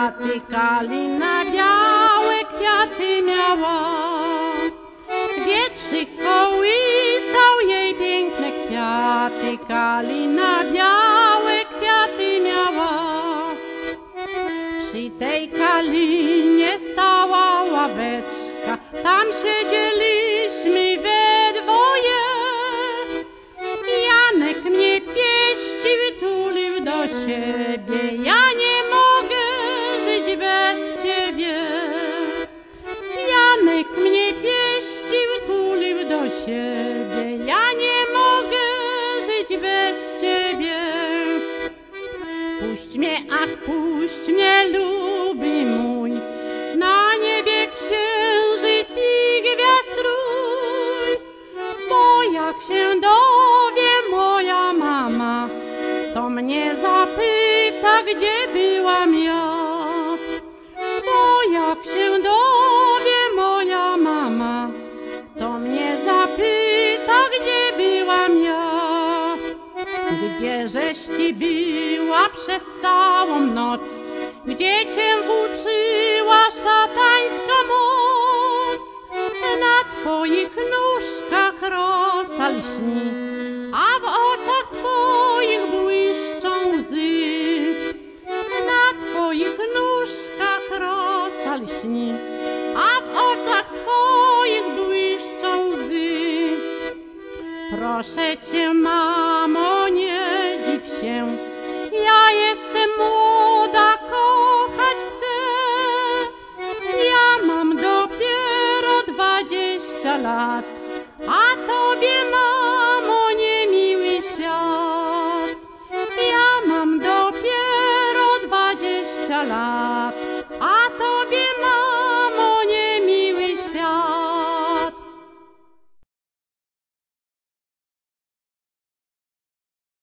kwiaty, kalina białe kwiaty miała. Wietrzyk kołysał jej piękne kwiaty, kalina białe kwiaty miała. Przy tej kalinie stała ławeczka, tam siedzieliśmy we dwoje. Janek mnie pieścił, tulił do siebie, ja nie mogę żyć bez ciebie. Janek mnie pieścił, tulił do siebie, ja nie mogę żyć bez ciebie. Puść mnie, ach puść mnie, lubi mój, na niebie księżyc i gwiazd rój. Bo jak się dowie moja mama, to mnie zapyta, gdzie byłam ja. Bo jak się dowie moja mama, to mnie zapyta, gdzie byłam ja. Gdzieżeś ty była przez całą noc, gdzie cię włóczyła szatańska moc? Na twoich nóżkach rosa lśni, a w oczach twoich błyszczą łzy. Na twoich nóżkach rosa lśni, a w oczach twoich błyszczą łzy. Proszę cię, mamo, nie dziw się, ja jestem młoda, kochać chcę. Ja mam dopiero 20 lat, a tobie, mamo, niemiły świat. Ja mam dopiero 20 lat, a tobie